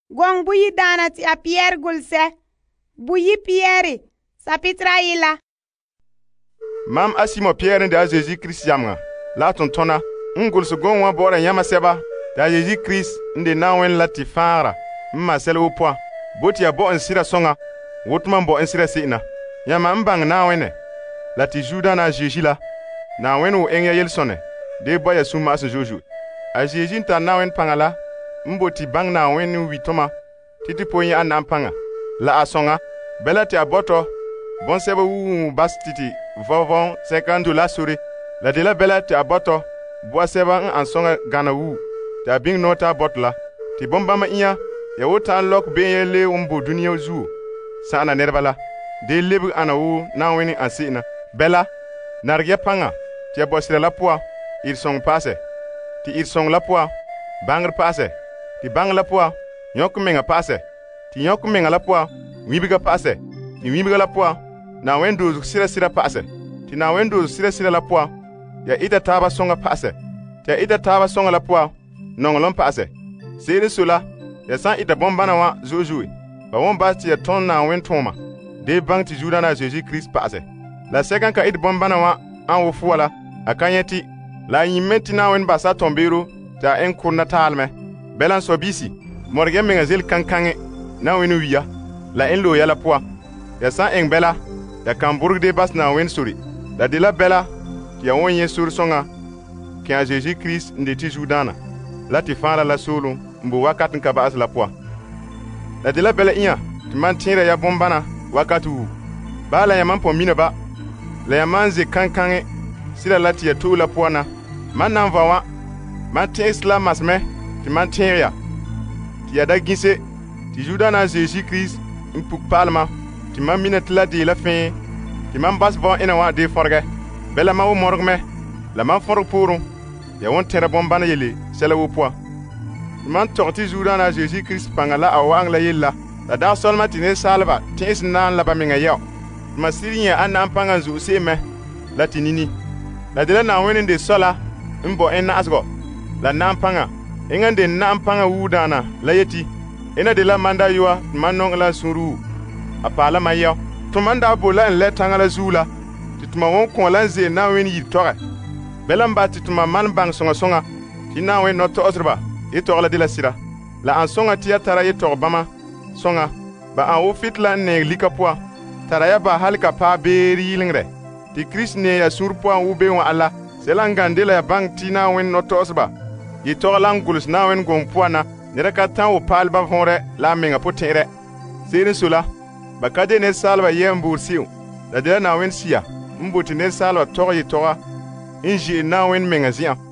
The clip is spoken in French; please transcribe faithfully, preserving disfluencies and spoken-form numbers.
Gong buyi dana ti a Pierre gulse. Buyi Pierre. Sapitra ila. Mam asimo Pierre da Jésus Christ yamga. La tontona. Ngulse gong wa bora yama seba. Da Jésus Christ nde nawen lati fara. Mma sel wo poa. Boti ya bo nsira songa. Wotman bo nsira sina. Yama mbang nawene. Lati juda na Jésus la. Nawen wo engya yelsone. De boya suma as jojo. A Jésus ta nawen pangala. Mboti bang nawen witoma. Titi poyi an ampanga. La asonga. Bela ti aboto. Bon seba wu bas titi. Vovon cinquante la suri. La de la bela ti aboto. Boa seba an ansonga gana wu. Ta bing nota botla. Ti bombama iya. Ya wota lok benye le umbo dunia zu. Sana nerbala. De lebu ana wu na weni ansina. Bela. Nargia panga. Ti abosira la poa. Il song passe. Ti il song la poa. Bangr passe. Ti bang la poa. Nyok menga passe. Ti nyok menga la poa. Wibiga passe. Ti wibiga la poa. Na wendo sira sira passe. Ti na wendo sira sira la poa. Ya ita taba songa passe. Ti ya ita taba songa la poa. Nongolon passe. Sere sola. Ya san ita bombana wa zozui. Ba won ba ti ya ton na wen toma. De bang ti juda na Jésus Christ passe. La sekan ka ita bombana wa an wo fuala. Akanyeti. La yimenti na wen basa tombero. Ta en kurna talme. Belan sobisi. Morgen menga zel kankange. Na wen wiya. La en lo ya la poa. Ya san en bela. Ya kamburg de bas na wen suri. La de la bela. Ya won ye sur songa. Ki a Jésus Christ nde ti judana. La ti fara la solo. Mbo wakatin ka baas la poa. La de la bela iya. Ti man tira ya bombana. Wakatu. Ba la ya man po mina ba. La ya man ze kankange. Sila la ti ya tu la poa na. Man nan vawa. Man ti isla masme. Ti man tira ya. Ti ya da gise. Ti judana Jésus Christ. Mpuk palma. Ti man mina tila di la fin. Ti man bas va ina wa de forge. Bela ma wo morg me. La man forg puru. Ya won tere bombana yele. Sela wo poa. Ti man torti judana Jésus Christ pangala awang la yella. La da solma ti ne salba. Ti is nan la ba minga yaw. Ma sirinya an nan panga zu se me. La ti nini. La de la na wenen de sola. Mbo en asgo. La nan panga. Engan de nan panga wudana. La yeti. Ena de la manda yuwa. Man nong la suru. Apala ma yaw. Tumanda bola en le tangala zula. Tituma won kon la ze na wen yi tore. Belam ba tituma man bang songa songa. Ti na wen no to osrba. E to la de la sira. La an songa ti tara ye to bama. Songa. Ba an wo fitla ne likapoa. Tara ya ba halka pa beri lingre. Ti Chris ne ya surpoa wu be won ala. Sela ngandela ya bang ti na wen no to osba. Yi to la ngulus na wen gompoa na. Nera ka tan wo palba vonre la menga potere. Sere sula. Bakade ne salva yembur siu. La de na wen sia. Mbuti ne salva tori toga. Inji na wen menga zia.